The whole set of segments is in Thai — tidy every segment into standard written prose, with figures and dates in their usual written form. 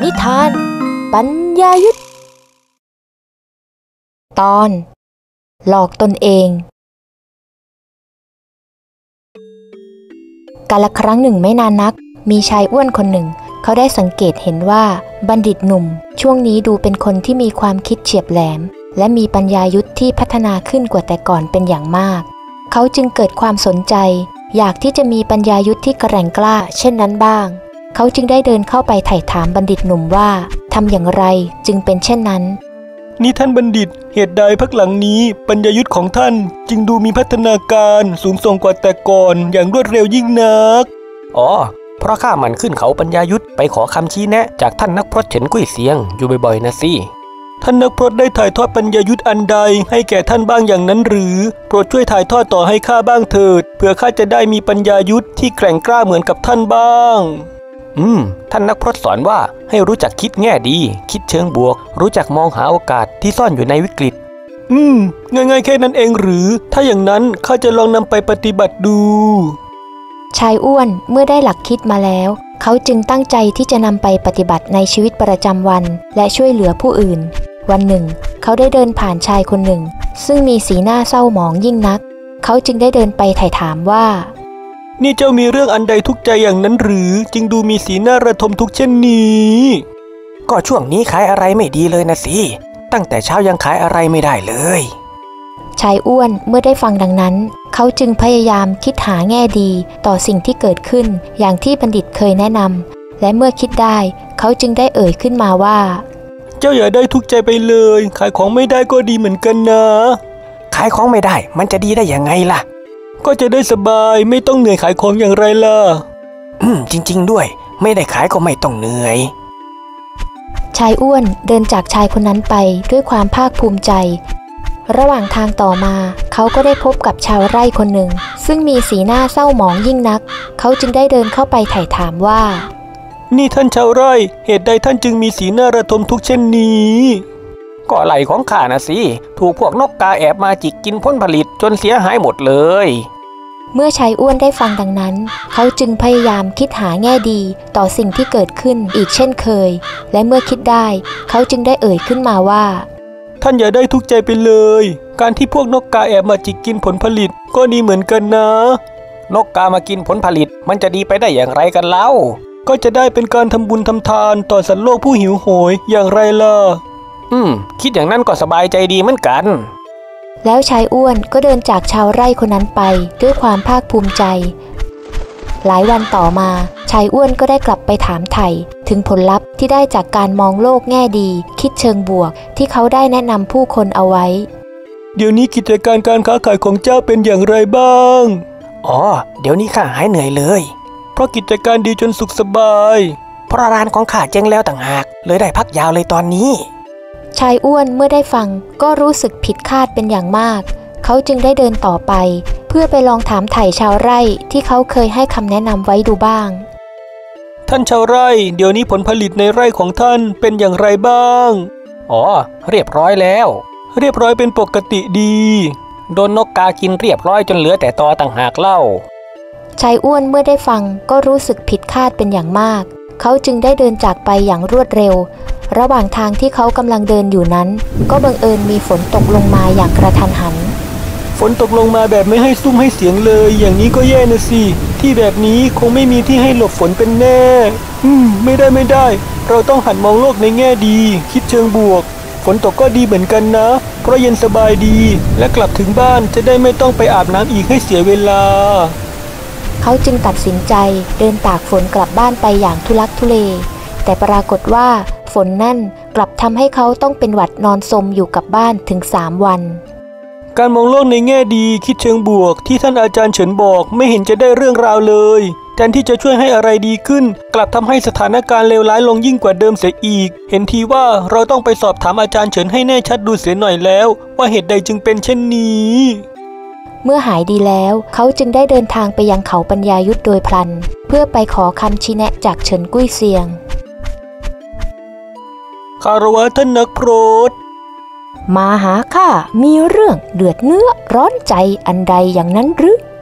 นิทานปัญญายุทธตอนหลอกตนเองกาลครั้งหนึ่งไม่นานนักมีชายอ้วนคนหนึ่งเขาได้สังเกตเห็นว่าบัณฑิตหนุ่มช่วงนี้ดูเป็นคนที่มีความคิดเฉียบแหลมและมีปัญญายุทธที่พัฒนาขึ้นกว่าแต่ก่อนเป็นอย่างมากเขาจึงเกิดความสนใจอยากที่จะมีปัญญายุทธที่แกร่งกล้าเช่นนั้นบ้างเขาจึงได้เดินเข้าไปไถ่ถามบัณฑิตหนุ่มว่าทำอย่างไรจึงเป็นเช่นนั้นนี่ท่านบัณฑิตเหตุใดพักหลังนี้ปัญญายุทธของท่านจึงดูมีพัฒนาการสูงส่งกว่าแต่ก่อนอย่างรวดเร็วยิ่งนักเพราะข้ามันขึ้นเขาปัญญายุทธไปขอคำชี้แนะจากท่านนักพรตเฉินกุ้ยเซียงอยู่บ่อยๆนะสิท่านนักพรตได้ถ่ายทอดปัญญายุทธอันใดให้แก่ท่านบ้างอย่างนั้นหรือโปรดช่วยถ่ายทอดต่อให้ข้าบ้างเถิดเพื่อข้าจะได้มีปัญญายุทธที่แกร่งกล้าเหมือนกับท่านบ้างท่านนักพรตสอนว่าให้รู้จักคิดแง่ดีคิดเชิงบวกรู้จักมองหาโอกาสที่ซ่อนอยู่ในวิกฤตง่ายๆแค่นั้นเองหรือถ้าอย่างนั้นข้าจะลองนำไปปฏิบัติดูชายอ้วนเมื่อได้หลักคิดมาแล้วเขาจึงตั้งใจที่จะนำไปปฏิบัติในชีวิตประจำวันและช่วยเหลือผู้อื่นวันหนึ่งเขาได้เดินผ่านชายคนหนึ่งซึ่งมีสีหน้าเศร้าหมองยิ่งนักเขาจึงได้เดินไปไถ่ถามว่านี่เจ้ามีเรื่องอันใดทุกข์ใจอย่างนั้นหรือจึงดูมีสีหน้าระทมทุกข์เช่นนี้ก็ช่วงนี้ขายอะไรไม่ดีเลยนะสิตั้งแต่เช้ายังขายอะไรไม่ได้เลยชายอ้วนเมื่อได้ฟังดังนั้นเขาจึงพยายามคิดหาแง่ดีต่อสิ่งที่เกิดขึ้นอย่างที่บัณฑิตเคยแนะนำและเมื่อคิดได้เขาจึงได้เอ่ยขึ้นมาว่าเจ้าอย่าได้ทุกข์ใจไปเลยขายของไม่ได้ก็ดีเหมือนกันนะขายของไม่ได้มันจะดีได้ยังไงล่ะก็จะได้สบายไม่ต้องเหนื่อยขายของอย่างไรล่ะจริงๆด้วยไม่ได้ขายก็ไม่ต้องเหนื่อยชายอ้วนเดินจากชายคนนั้นไปด้วยความภาคภูมิใจระหว่างทางต่อมาเขาก็ได้พบกับชาวไร่คนหนึ่งซึ่งมีสีหน้าเศร้าหมองยิ่งนักเขาจึงได้เดินเข้าไปไถ่ถามว่านี่ท่านชาวไร่เหตุใดท่านจึงมีสีหน้าระทมทุกข์เช่นนี้ก็ไหลของข้านะสิถูกพวกนกกาแอบมาจิกกินผลผลิตจนเสียหายหมดเลยเมื่อชายอ้วนได้ฟังดังนั้นเขาจึงพยายามคิดหาแง่ดีต่อสิ่งที่เกิดขึ้นอีกเช่นเคยและเมื่อคิดได้เขาจึงได้เอ่ยขึ้นมาว่าท่านอย่าได้ทุกข์ใจไปเลยการที่พวกนกกาแอบมาจิกกินผลผลิตก็ดีเหมือนกันนะนกกามากินผลผลิตมันจะดีไปได้อย่างไรกันเล่าก็จะได้เป็นการทำบุญทำทานต่อสัตว์โลกผู้หิวโหยอย่างไรล่ะคิดอย่างนั้นก็สบายใจดีเหมือนกันแล้วชายอ้วนก็เดินจากชาวไร่คนนั้นไปด้วยความภาคภูมิใจหลายวันต่อมาชายอ้วนก็ได้กลับไปถามไถ่ถึงผลลัพธ์ที่ได้จากการมองโลกแง่ดีคิดเชิงบวกที่เขาได้แนะนำผู้คนเอาไว้เดี๋ยวนี้กิจการการค้าขายของเจ้าเป็นอย่างไรบ้างเดี๋ยวนี้ข้าหายเหนื่อยเลยเพราะกิจการดีจนสุขสบายเพราะร้านของข้าเจ๊งแล้วต่างหากเลยได้พักยาวเลยตอนนี้ชายอ้วนเมื่อได้ฟังก็รู้สึกผิดคาดเป็นอย่างมากเขาจึงได้เดินต่อไปเพื่อไปลองถามไถ่ชาวไร่ที่เขาเคยให้คำแนะนำไว้ดูบ้างท่านชาวไร่เดี๋ยวนี้ผลผลิตในไร่ของท่านเป็นอย่างไรบ้างเรียบร้อยแล้วเรียบร้อยเป็นปกติดีโดนนกกากินเรียบร้อยจนเหลือแต่ตอต่างหากเล่าชายอ้วนเมื่อได้ฟังก็รู้สึกผิดคาดเป็นอย่างมากเขาจึงได้เดินจากไปอย่างรวดเร็วระหว่างทางที่เขากำลังเดินอยู่นั้นก็บังเอิญมีฝนตกลงมาอย่างกระทันหันฝนตกลงมาแบบไม่ให้ซุ้มให้เสียงเลยอย่างนี้ก็แย่นะสิที่แบบนี้คงไม่มีที่ให้หลบฝนเป็นแน่ไม่ได้เราต้องหันมองโลกในแง่ดีคิดเชิงบวกฝนตกก็ดีเหมือนกันนะเพราะเย็นสบายดีและกลับถึงบ้านจะได้ไม่ต้องไปอาบน้ำอีกให้เสียเวลาเขาจึงตัดสินใจเดินตากฝนกลับบ้านไปอย่างทุลักทุเลแต่ปรากฏว่าฝนนั่นกลับทำให้เขาต้องเป็นหวัดนอนซมอยู่กับบ้านถึง3 วันการมองโลกในแง่ดีคิดเชิงบวกที่ท่านอาจารย์เฉินบอกไม่เห็นจะได้เรื่องราวเลยแทนที่จะช่วยให้อะไรดีขึ้นกลับทำให้สถานการณ์เลวร้ายลงยิ่งกว่าเดิมเสียอีกเห็นทีว่าเราต้องไปสอบถามอาจารย์เฉินให้แน่ชัดดูเสียหน่อยแล้วว่าเหตุใดจึงเป็นเช่นนี้เมื่อหายดีแล้วเขาจึงได้เดินทางไปยังเขาปัญญายุทธโดยพลันเพื่อไปขอคำชี้แนะจากเฉินกุ้ยเซียงคารวะท่านนักพรตมาหาข้ามีเรื่องเดือดเนื้อร้อนใจอันใดอย่างนั้นหรือ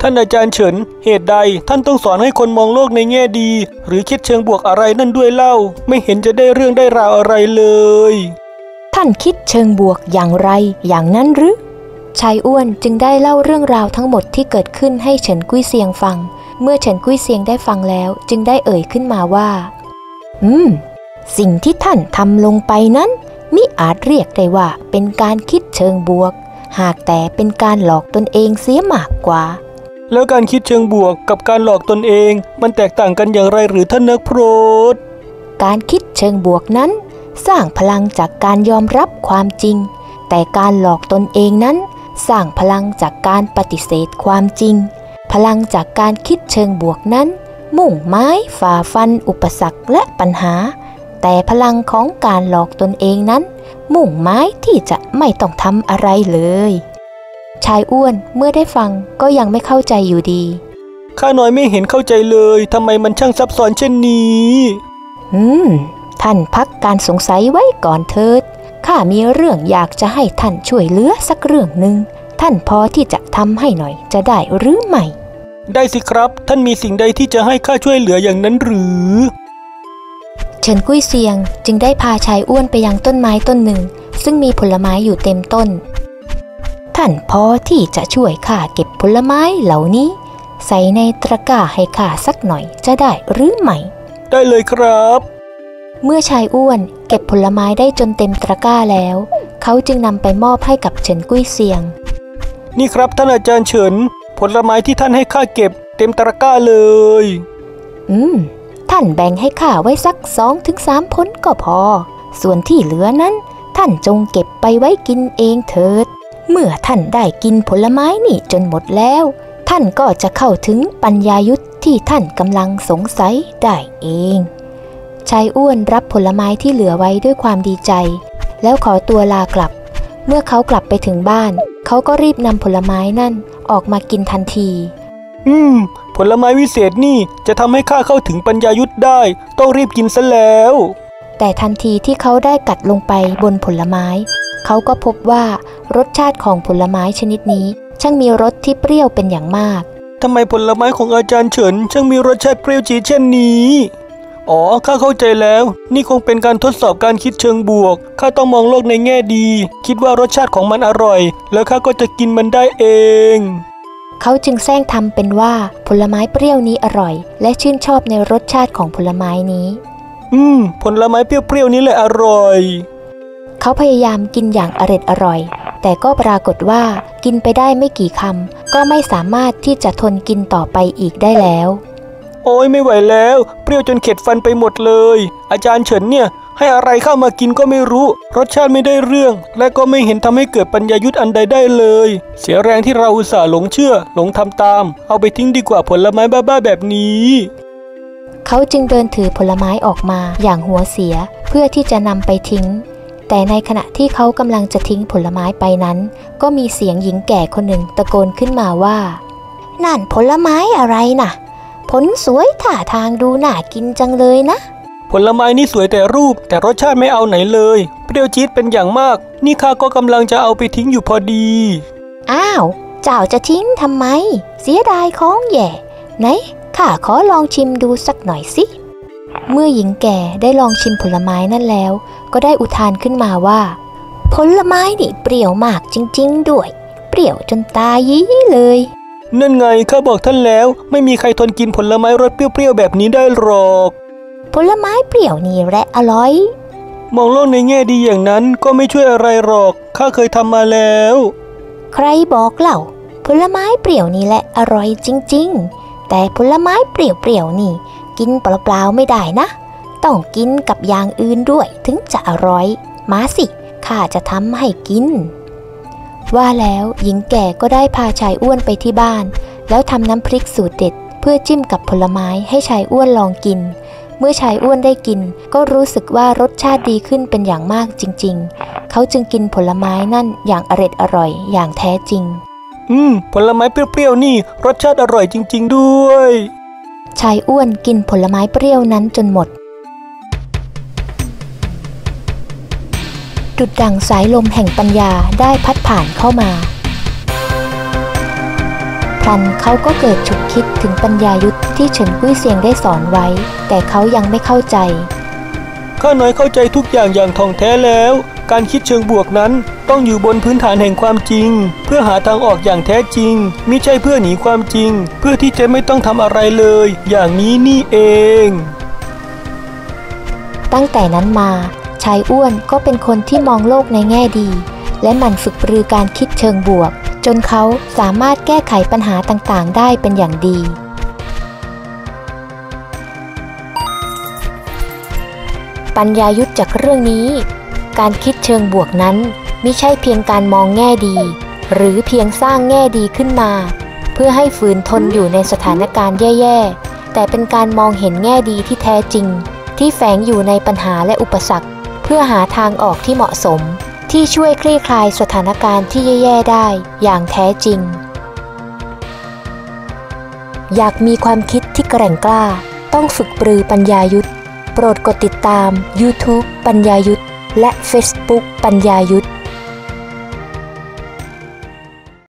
ท่านอาจารย์เฉินเหตุใดท่านต้องสอนให้คนมองโลกในแง่ดีหรือคิดเชิงบวกอะไรนั่นด้วยเล่าไม่เห็นจะได้เรื่องได้ราวอะไรเลยท่านคิดเชิงบวกอย่างไรอย่างนั้นหรือชายอ้วนจึงได้เล่าเรื่องราวทั้งหมดที่เกิดขึ้นให้เฉินกุ้ยเซียงฟังเมื่อเฉินกุ้ยเซียงได้ฟังแล้วจึงได้เอ่ยขึ้นมาว่าสิ่งที่ท่านทำลงไปนั้นมิอาจเรียกได้ว่าเป็นการคิดเชิงบวกหากแต่เป็นการหลอกตนเองเสียมากกว่าแล้วการคิดเชิงบวกกับการหลอกตนเองมันแตกต่างกันอย่างไรหรือท่านนักโปรดการคิดเชิงบวกนั้นสร้างพลังจากการยอมรับความจริงแต่การหลอกตนเองนั้นสร้างพลังจากการปฏิเสธความจริงพลังจากการคิดเชิงบวกนั้นมุ่งหมายฝ่าฟันอุปสรรคและปัญหาแต่พลังของการหลอกตนเองนั้นมุ่งหมายที่จะไม่ต้องทำอะไรเลยชายอ้วนเมื่อได้ฟังก็ยังไม่เข้าใจอยู่ดีข้าน้อยไม่เห็นเข้าใจเลยทำไมมันช่างซับซ้อนเช่นนี้ท่านพักการสงสัยไว้ก่อนเถิดข้ามีเรื่องอยากจะให้ท่านช่วยเหลือสักเรื่องหนึ่งท่านพอที่จะทำให้หน่อยจะได้หรือไม่ได้สิครับท่านมีสิ่งใดที่จะให้ข้าช่วยเหลืออย่างนั้นหรือเฉินกุ้ยเซียงจึงได้พาชายอ้วนไปยังต้นไม้ต้นหนึ่งซึ่งมีผลไม้อยู่เต็มต้นท่านพอที่จะช่วยข้าเก็บผลไม้เหล่านี้ใส่ในตะกร้าให้ข้าสักหน่อยจะได้หรือไม่ได้เลยครับเมื่อชายอ้วนเก็บผลไม้ได้จนเต็มตะกร้าแล้วเขาจึงนำไปมอบให้กับเฉินกุ้ยเซียงนี่ครับท่านอาจารย์เฉินผลไม้ที่ท่านให้ข้าเก็บเต็มตะกร้าเลยท่านแบ่งให้ข้าไว้สัก 2-3 ผลก็พอส่วนที่เหลือนั้นท่านจงเก็บไปไว้กินเองเถิดเมื่อท่านได้กินผลไม้นี่จนหมดแล้วท่านก็จะเข้าถึงปัญญายุทธที่ท่านกำลังสงสัยได้เองชายอ้วนรับผลไม้ที่เหลือไว้ด้วยความดีใจแล้วขอตัวลากลับเมื่อเขากลับไปถึงบ้านเขาก็รีบนำผลไม้นั่นออกมากินทันทีผลไม้วิเศษนี่จะทำให้ข้าเข้าถึงปัญญายุทธได้ต้องรีบกินซะแล้วแต่ทันทีที่เขาได้กัดลงไปบนผลไม้เขาก็พบว่ารสชาติของผลไม้ชนิดนี้ช่างมีรสที่เปรี้ยวเป็นอย่างมากทำไมผลไม้ของอาจารย์เฉินช่างมีรสชาติเปรี้ยวจี๊ดเช่นนี้อ๋อข้าเข้าใจแล้วนี่คงเป็นการทดสอบการคิดเชิงบวกข้าต้องมองโลกในแง่ดีคิดว่ารสชาติของมันอร่อยแล้วข้าก็จะกินมันได้เองเขาจึงแซงทำเป็นว่าผลไม้เปรี้ยวนี้อร่อยและชื่นชอบในรสชาติของผลไม้นี้ผลไม้เปรี้ยวๆนี้แหละอร่อยเขาพยายามกินอย่างอร่อยแต่ก็ปรากฏว่ากินไปได้ไม่กี่คำก็ไม่สามารถที่จะทนกินต่อไปอีกได้แล้วโอ้ยไม่ไหวแล้วเปรี้ยวจนเข็ดฟันไปหมดเลยอาจารย์เฉินเนี่ยให้อะไรเข้ามากินก็ไม่รู้รสชาติไม่ได้เรื่องและก็ไม่เห็นทำให้เกิดปัญญายุทธอันใดได้เลยเสียแรงที่เราอุตส่าห์หลงเชื่อหลงทำตามเอาไปทิ้งดีกว่าผลไม้บ้าๆแบบนี้เขาจึงเดินถือผลไม้ออกมาอย่างหัวเสียเพื่อที่จะนำไปทิ้งแต่ในขณะที่เขากำลังจะทิ้งผลไม้ไปนั้นก็มีเสียงหญิงแก่คนหนึ่งตะโกนขึ้นมาว่านั่นผลไม้อะไรน่ะผลสวยท่าทางดูน่ากินจังเลยนะผลไม้นี่สวยแต่รูปแต่รสชาติไม่เอาไหนเลยเปรี้ยวจี๊ดเป็นอย่างมากนี่ข้าก็กำลังจะเอาไปทิ้งอยู่พอดีอ้าวเจ้าจะทิ้งทำไมเสียดายของแย่ไหนข้าขอลองชิมดูสักหน่อยสิเมื่อหญิงแก่ได้ลองชิมผลไม้นั่นแล้วก็ได้อุทานขึ้นมาว่าผลไม้นี่เปรี้ยวมากจริงๆด้วยเปรี้ยวจนตายี้เลยนั่นไงข้าบอกท่านแล้วไม่มีใครทนกินผลไม้รสเปรี้ยวๆแบบนี้ได้หรอกผลไม้เปรี้ยวนี่แหละอร่อยมองโลกในแง่ดีอย่างนั้นก็ไม่ช่วยอะไรหรอกข้าเคยทำมาแล้วใครบอกเล่าผลไม้เปรี้ยวนี่แหละอร่อยจริงๆแต่ผลไม้เปรี้ยวๆนี่กินเปล่าๆไม่ได้นะต้องกินกับอย่างอื่นด้วยถึงจะอร่อยมาสิข้าจะทำให้กินว่าแล้วหญิงแก่ก็ได้พาชายอ้วนไปที่บ้านแล้วทำน้ำพริกสูตรเด็ดเพื่อจิ้มกับผลไม้ให้ชายอ้วนลองกินเมื่อชายอ้วนได้กินก็รู้สึกว่ารสชาติดีขึ้นเป็นอย่างมากจริงๆเขาจึงกินผลไม้นั่นอย่างอร่อยอย่างแท้จริงผลไม้เปรี้ยวๆนี่รสชาติอร่อยจริงๆด้วยชายอ้วนกินผลไม้เปรี้ยวนั้นจนหมดดุจดั่งสายลมแห่งปัญญาได้พัดผ่านเข้ามาผพลันเขาก็เกิดฉุกคิดถึงปัญญายุทธที่เฉินกุ้ยเซียงได้สอนไว้แต่เขายังไม่เข้าใจข้าน้อยเข้าใจทุกอย่างท่องแท้แล้วการคิดเชิงบวกนั้นต้องอยู่บนพื้นฐานแห่งความจริงเพื่อหาทางออกอย่างแท้จริงมิใช่เพื่อหนีความจริงเพื่อที่จะไม่ต้องทำอะไรเลยอย่างนี้นี่เองตั้งแต่นั้นมาชายอ้วนก็เป็นคนที่มองโลกในแง่ดีและหมั่นฝึกปรือการคิดเชิงบวกจนเขาสามารถแก้ไขปัญหาต่างๆได้เป็นอย่างดีปัญญายุทธจากเรื่องนี้การคิดเชิงบวกนั้นมิใช่เพียงการมองแง่ดีหรือเพียงสร้างแง่ดีขึ้นมาเพื่อให้ฝืนทนอยู่ในสถานการณ์แย่ๆแต่เป็นการมองเห็นแง่ดีที่แท้จริงที่แฝงอยู่ในปัญหาและอุปสรรคเพื่อหาทางออกที่เหมาะสมที่ช่วยคลี่คลายสถานการณ์ที่แย่ๆได้อย่างแท้จริงอยากมีความคิดที่แกร่งกล้าต้องฝึกปรือปัญญายุทธโปรดกดติดตาม YouTube ปัญญายุทธและ Facebook ปัญญายุทธ